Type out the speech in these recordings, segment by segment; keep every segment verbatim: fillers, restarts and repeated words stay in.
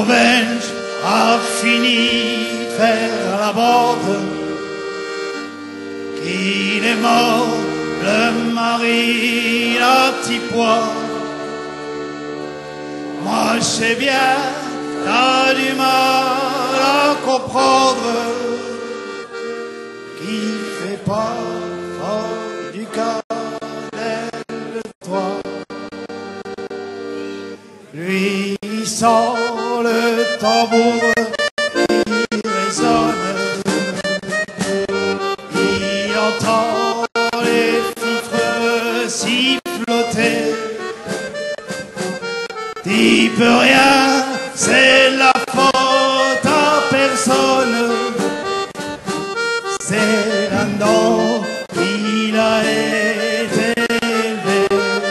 belge a fini de faire la bande, qu'il est mort, le mari, la petit pois. Moi je sais bien, t'as du mal à comprendre qu'il fait pas fort du Canel de toi. Lui il sent le tambour qui résonne, il entend les fifres siffloter. T'y peux rien, c'est la faute à personne, c'est là-dedans qu'il a été élevé.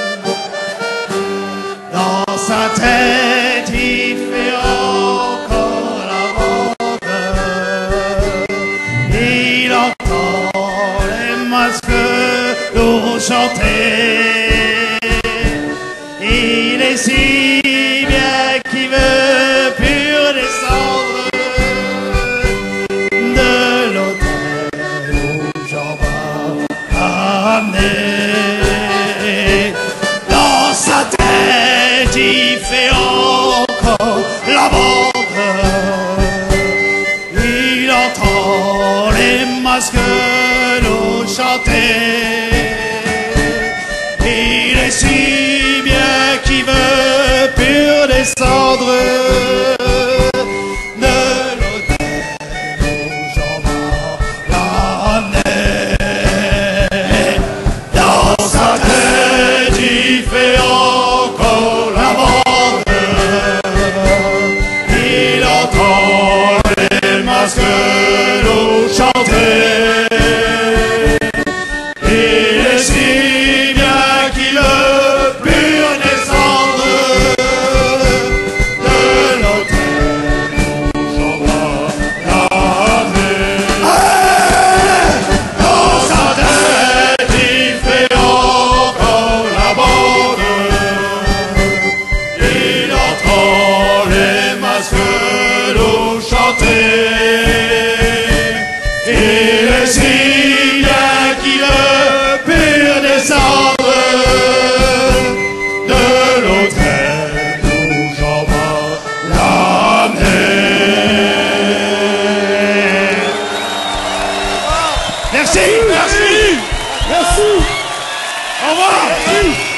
Dans sa tête il fait encore la bande, il entend les masques nous chanter. Il est si bien qu'il veut plus redescendre de l'hôtel où j'en va amener. Dans sa tête il fait encore la bande, il entend les masques nous chanter. Il est si bien qu'il veut plus descendre de l'hôtel où j'en va l'amener. Dans sa tête il fait encore la bande, il entend les masques nous chanter. Il est si bien qu'il veut plus descendre de l'hôtel où j'en va l'amener. Dans sa tête il fait encore la bande, il entend les masques nous chanter. Il est si bien qu'il veut plus descendre de l'hôtel où j'en va l'amener. Merci, merci, merci. Au revoir. Merci.